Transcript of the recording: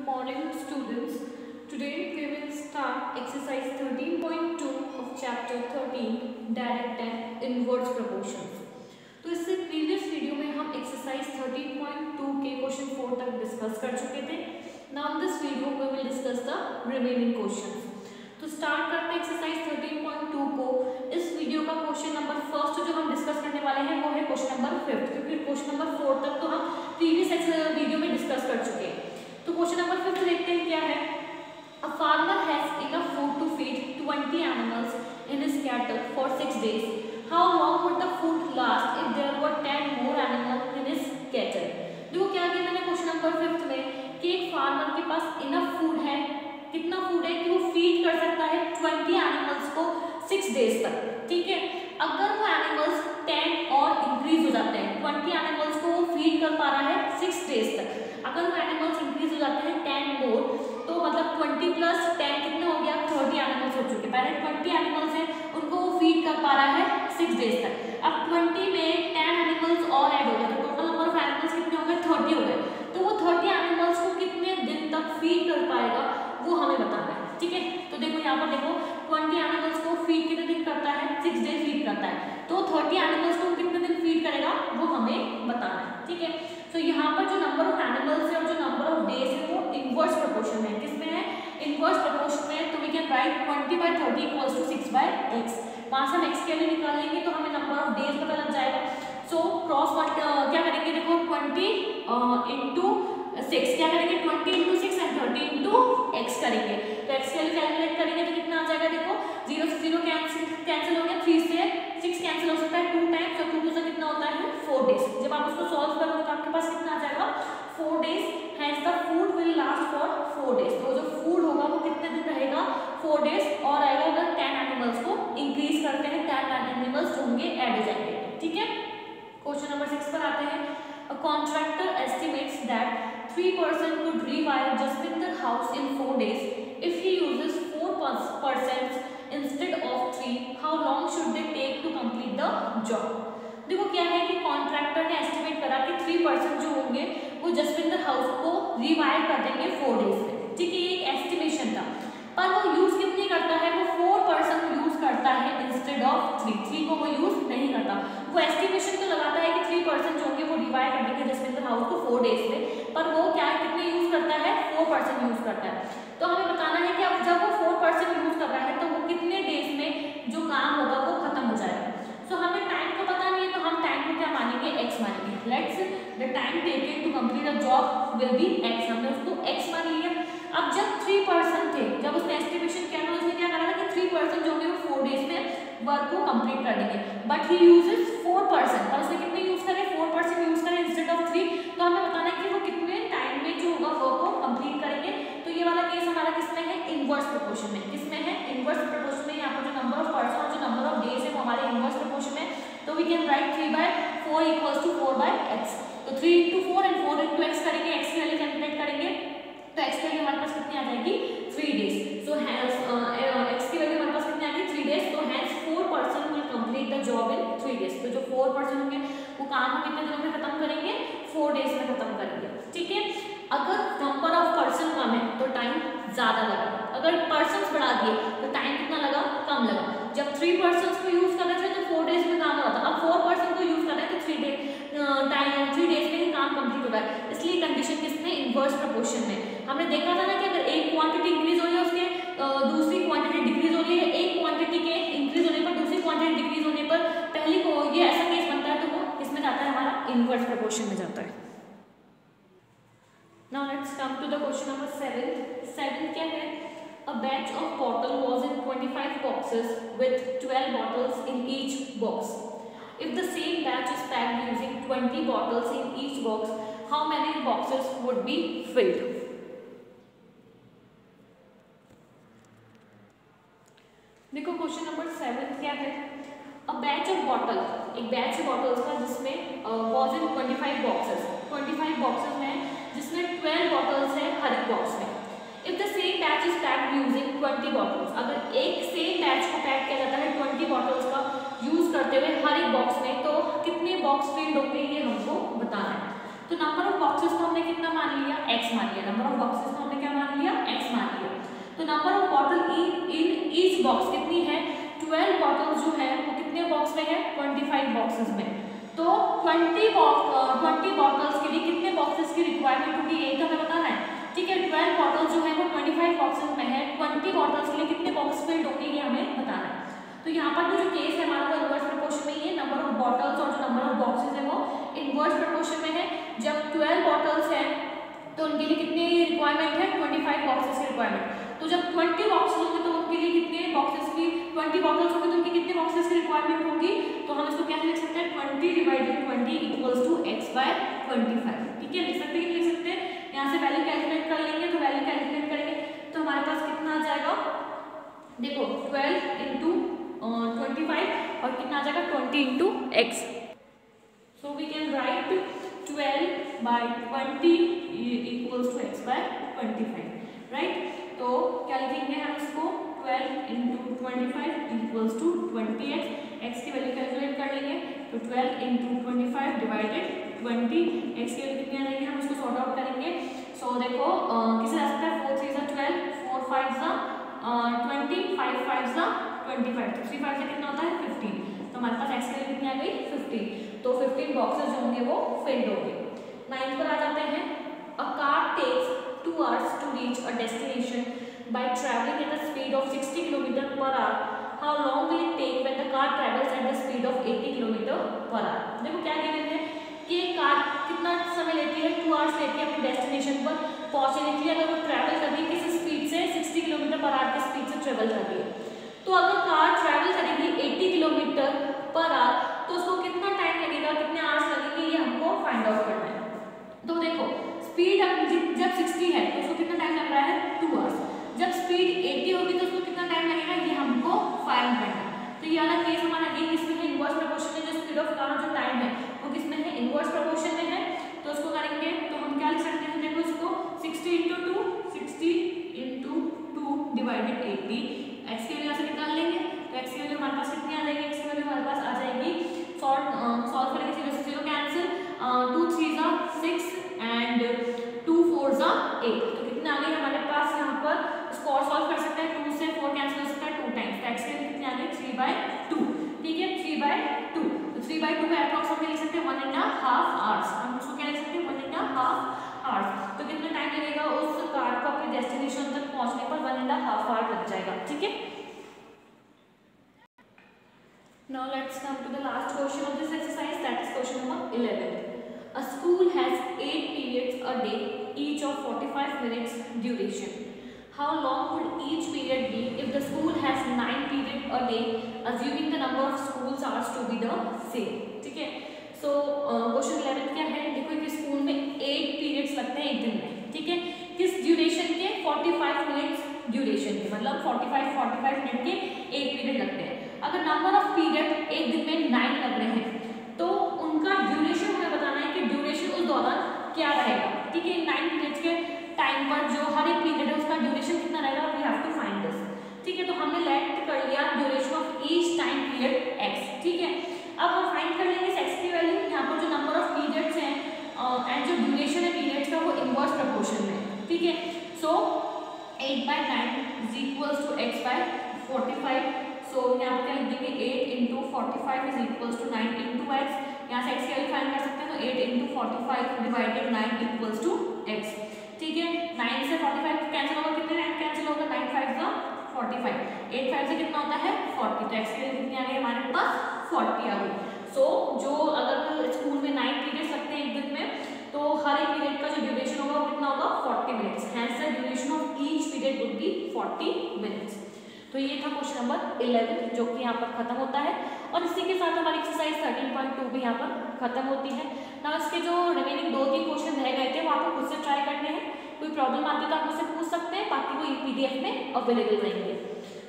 Good morning, students. Today we will start exercise 13.2 of chapter 13 direct and inverse proportions. तो इससे previous video में हम exercise 13.2 के question 4 तक डिस्कस कर चुके थे. Now in this video we will discuss the remaining questions. तो स्टार्ट करते हैं एक्सरसाइज 13.2 को. इस वीडियो का क्वेश्चन नंबर फर्स्ट जो हम डिस्कस करने वाले हैं वो है क्वेश्चन नंबर 5, क्योंकि क्वेश्चन नंबर 4 तक तो हम प्रीवियस वीडियो में डिस्कस कर चुके हैं. तो क्वेश्चन नंबर 5 देखते हैं क्या है. A farmer has enough food to feed 20 animals in his cattle for 6 days. How long would the food last if there were 10 more animals in his cattle. देखो क्या किया मैंने क्वेश्चन नंबर 5 में कि एक फार्मर के पास इनफ फूड है. कितना फूड है कि वो फीड कर सकता है 20 एनिमल्स को 6 days तक. ठीक है, अगर वो एनिमल्स 10 और इंक्रीज हो जाते हैं, 20 एनिमल्स को वो फीड कर पा रहा है 6 days तक. अगर वो एनिमल्स इंक्रीज हो जाते हैं 10 मोर, तो मतलब 20 प्लस 10 कितना हो गया, 30 एनिमल्स हो चुके. पहले 20 एनिमल्स हैं उनको वो फीड कर पा रहा है 6 days तक. अब 20 में 10 एनिमल्स और ऐड हो गए तो टोटल नंबर ऑफ एनिमल्स कितने हो गए, 30 हो गए. तो वो 30 एनिमल्स को कितने दिन तक फीड कर पाएगा वो हमें बताना है. ठीक है, तो देखो यहाँ पर देखो 20 एनिमल्स को फीड कितने दिन करता है, 6 days फीड करता है. तो 30 एनिमल्स को कितने दिन फीड करेगा वो हमें बताना है. ठीक है, तो यहाँ पर जो नंबर ऑफ एनिमल्स है और जो नंबर ऑफ डेज है वो इनवर्स प्रोपोर्शन में. किसमें है, इनवर्स प्रोपोर्शन में. तो we can write 20/30 equals to 6/x. वहां से हम x के लिए निकाल लेंगे तो हमें नंबर ऑफ डेज पता लग जाएगा. सो क्रॉस क्या करेंगे, देखो 20 इंटू 6 क्या करेंगे, 20 इंटू 6 एंड 30 इंटू x करेंगे. तो x के लिए कैलकुलेट करेंगे तो कितना आ जाएगा, देखो 0 से 0 कैंसिल हो गया, 3 से 6 कैंसिल हो सकता है 2 टाइम्स. तो 2 से कितना होता है 4 days. जब आप उसको सॉल्व करोगे तो आपके पास कितना आ जाएगा 4 days. Hence the food will last for 4 days. तो जो फूड होगा वो कितने दिन रहेगा, 4 days. और आएगा अगर 10 एनिमल्स को इंक्रीज करते हैं, 10 एनिमल्स जो होंगे ऐड हो जाएंगे. ठीक है, क्वेश्चन नंबर 6 पर आते हैं. A contractor estimates that 3% could rewire Jaswinder house in 4 days. If he uses 4% instead of 3, how long should they take to complete the job? देखो क्या है कि कॉन्ट्रैक्टर ने एस्टिमेट करा कि 3% जो होंगे वो जसविंदर हाउस को रिवायर कर देंगे 4 days में. ठीक है, ये एक एस्टिमेशन था, पर वो यूज कितनी करता है, वो 4% यूज करता है इंस्टेड ऑफ 3 को वो यूज नहीं करता. वो एस्टिमेशन तो लगाता है कि 3% जो होंगे वो रिवायर कर देंगे जसविंदर हाउस को 4 days में, पर वो क्या कितने यूज करता है, 4% यूज करता है. तो हमें बताना है कि अब जब वो 4% यूज कर रहा है तो वो कितने डेज में जो काम होगा वो खत्म हो जाएगा. सो हमें टाइम को पता नहीं है तो हम टाइम को क्या मानेंगे, x मानेंगे. Let's the time taken to complete a job will be x. हमने उसको x मान लिया. अब जब 3% थे, जब उसने एस्टिमेशन किया तो उसने क्या करा था कि 3% जो होंगे वो 4 days में वर्क को कंप्लीट कर देंगे. बट ही यूजेस 4%, और उसने कितने यूज करे, 4% यूज करे इंस्टेड ऑफ 3. तो हमें बताना है कि वो कितने टाइम में जो होगा वर्क को कंप्लीट करेंगे. तो ये वाला केस हमारा किसमें है, इनवर्स प्रोपोर्शन में. किसमें है, इनवर्स प्रोपोर्शन में. यहाँ पर जो नंबर ऑफ पर्सन और जो नंबर ऑफ डेज है वो हमारे इनवर्स प्रोपोर्शन में. तो we can write 3/4 equals to 4/x. तो 3 into 4 and 4 into x करेंगे, x की वैल्यू कैलकुलेट करेंगे. तो x की वैल्यू हमारे पास कितनी आ जाएगी, 3 days. सो x की वैल्यू हमारे पास कितनी आ गई, 3 days. तो hence 4% will complete the job in 3 days. तो जो 4% होंगे वो काम को कितने दिनों में खत्म करेंगे, 4 days में खत्म करेंगे. ठीक है, अगर नंबर ऑफ पर्सन कम है तो टाइम ज्यादा लगा, अगर पर्सन बढ़ा दिए तो टाइम कितना लगा, कम लगा. जब 3% को यूज कर रहे थे तो 4 days में काम हो रहा था. अब 4% को यूज कर रहे हैं तो 3 days में ही काम कंप्लीट हो रहा है. इसलिए कंडीशन किसमें, इनवर्स प्रोपोर्शन में. हमने देखा था ना कि अगर एक क्वांटिटी इंक्रीज हो रही है उसके दूसरी क्वांटिटी डिक्रीज हो रही है, एक क्वांटिटी के इंक्रीज होने पर दूसरी क्वांटिटी डिक्रीज होने पर पहली को ये ऐसा केस बनता है तो वो किसमें जाता है, हमारा इनवर्स प्रोपोर्शन में जाता है. Now let's come to the question number 7. 7 क्या है, a batch of bottle was in 25 boxes with 12 bottles in each box. If the same batch is packed using 20 bottles in each box, how many boxes would be filled? देखो question number 7 क्या है, a batch of bottle, एक batch bottles का जिसमें was in 25 boxes, 25 boxes में जिसमें 12 bottles है हर एक बॉक्स में. If the same batch is packed using 20 bottles, अगर एक सेम बैच को पैक किया जाता है 20 बॉटल्स का यूज करते हुए हर एक बॉक्स में, तो कितने बॉक्स फिल्ड होंगे ये हमको बताना है. तो नंबर ऑफ बॉक्सेस को हमने कितना मान लिया, x मान लिया। नंबर ऑफ बॉक्सेस को हमने क्या मान लिया, x मान लिया। तो number of bottle in each box कितनी है, 12 बॉटल्स जो है वो कितने बॉक्स में है, 25 बॉक्सेस में। तो 20 बॉटल्स के लिए कितने बॉक्सेस की रिक्वायरमेंट होगी, यही तो हमें बताना है। ठीक है, 12 बॉटल्स जो है वो 25 बॉक्सेस में है, 20 बॉटल्स के लिए कितने बॉक्स फिल्ड होंगे ये हमें बताना है। तो यहाँ पर जो केस है हमारा वो इनवर्स प्रोपोर्शन में ही है। नंबर ऑफ बॉटल्स और जो नंबर ऑफ बॉक्सेस है वो इनवर्स प्रोपोर्शन में है। जब 12 बॉटल्स है तो उनके लिए कितनी रिक्वायरमेंट है, 25 बॉक्सेस की रिक्वायरमेंट। तो जब 20 बॉक्सेस होंगे तो उनके लिए कितने बॉक्सेस की, 20 बॉटल्स होंगे तो उनकी कितने बॉक्सेस की रिक्वायरमेंट होगी। तो हम इसको कैसे लिख सकते हैं, 20 डिवाइडेड 20 इक्वल्स टू x/25। ठीक है, लिख सकते हैं कि लिख सकते हैं। यहाँ से वैल्यू कैलकुलेट कर लेंगे, तो वैल्यू कैलकुलेट करेंगे तो हमारे पास कितना आ जाएगा, देखो 12 इंटू 25 और कितना आ जाएगा 20 into x। So we can write 12/20 equals to x/25, right. तो क्या लिखेंगे हम इसको, 12 into 25 equals to 20x। x की वैल्यू कैलकुलेट कर लेंगे तो 12 इंटू 25 डिवाइडेड 20, x की वैल्यू कितनी आ जाएगी, हम इसको सॉर्ट आउट करेंगे। सो देखो किसे आ सकता है, 4 3 सा 12, 4 5 सा 20, 5 5 सा 25, तो 3 5 से कितना होता है 15। तो हमारे पास x की वैल्यू कितनी आ गई 15। तो 15 बॉक्सेस जो होंगे वो फिल्ड होंगे। 9 पर आ जाते हैं। A car takes 2 hours to reach a destination by traveling at a speed of 60 km/h. How long will it take when the car travels at the speed of 80 km/h? देखो क्या गिवन है कि car कितना समय लेती है, 2 hours लेती है अपने डेस्टिनेशन पर पहुंचने के लिए। अगर वो ट्रैवल कर रही है किस स्पीड से, 60 km/h की स्पीड से ट्रेवल कर रही है। तो अगर कार ट्रैवल करेगी 80 km/h तो उसको कितना टाइम लगेगा, कितने आवर्स लगेंगे, ये हमको फाइंड आउट करना है। तो देखो स्पीड जब 60 है तो उसको कितना टाइम लग रहा है, 2 hours। जब स्पीड 80 होगी तो उसको कितना टाइम लगेगा, ये हमको फाइंड करना है। तो ये वाला केस हमारा अगेन किसमें है, इनवर्स प्रोपोर्शन में। जो स्पीड ऑफ कार जो टाइम है वो किसमें है, इनवर्स प्रोपोर्शन में है। तो उसको करेंगे तो हम क्या लिख सकते हैं, देखो इसको 60 इंटू 2 डिवाइडेड 80। एक्स की वैल्यू से निकाल लेंगे तो एक्स की वैल्यू हमारे पास कितनी आ जाएगी, एक्स की वैल्यू हमारे पास आ जाएगी, सॉल्व करेंगे 0 से 0 कैंसिल, 2 3 सा 6 एंड 2 4 सा 8। तो कितने आ गई हमारे पास, यहाँ पर इसको और सॉल्व कर सकते हैं, 2 से 4 कैंसिल हो सकता है 2 टाइम्स। तो एक्स की वैल्यू कितनी आ गई 3/2। ठीक है, 3/2। तो 3/2 को एप्रोक्स हम लिख सकते हैं 1.5 hours। हम उसको क्या लिख सकते हैं, 1.5 hours। तो कितना टाइम लगेगा उस कार को अपने डेस्टिनेशन तक पहुंचने पर, 1.5 hour लग जाएगा। ठीक है, now let's come to the last question of this exercise, that is question number 11. A school has 8 periods a day, each of 45 minutes duration. How long would each period be if the school has 9 periods a day, assuming the number of schools hours to be the same? ठीक है, so question 11 क्या है, देखो कि school में 8 periods लगते हैं एक दिन में। ठीक है, किस ड्यूरेशन के, 45 मिनट्स ड्यूरेशन के, मतलब 45 मिनट के 8 पीरियड लगते हैं। अगर नंबर ऑफ पीरियड एक दिन में 9 लग रहे हैं तो उनका ड्यूरेशन हमें बताना है कि ड्यूरेशन उस दौरान क्या रहेगा। ठीक है, 9 पीरियड्स के टाइम पर जो हर एक पीरियड है उसका ड्यूरेशन कितना रहेगा, we have to find this. ठीक है, तो हमने लेट कर लिया duration of each time period x। ठीक है, अब हम फाइंड कर लेंगे x की वैल्यू। यहाँ पर जो नंबर ऑफ पीरियड्स हैं एंड जो ड्यूरेशन है पीरियड्स का वो इनवर्स प्रोपोर्शन में। ठीक है, so 8/9 is equals to x/45। So यहाँ पर क्या लिख देंगे, 8 into 45 is equals to 9 into x। यहाँ से x की वैल्यू फाइंड कर सकते हैं, तो 8 into 45 divided 9 equals to x। ठीक है, 9 से 45 कैंसिल होगा, कितने 9 कैंसिल होगा, 9 5 का 45, 8 5 से कितना होता है 40। तो x की वैल्यू कितनी आ गई हमारे पास, 40 आ गई। सो जो अगर स्कूल में 9 पीरियड्स लगते हैं एक दिन में तो हर एक पीरियड का जो ड्यूरेशन होगा वो कितना होगा, 40 minutes. Hence the duration of each period would be 40 minutes. तो ये था क्वेश्चन नंबर 11 जो कि यहाँ पर खत्म होता है और इसी के साथ हमारी एक्सरसाइज 13.2 भी यहाँ पर खत्म होती है ना। इसके जो रिमेनिंग 2-3 क्वेश्चन रह गए थे वो आपको खुद से ट्राई करने हैं। कोई प्रॉब्लम आती है तो आप मुझसे पूछ सकते हैं, बाकी वो PDF में अवेलेबल रहेंगे।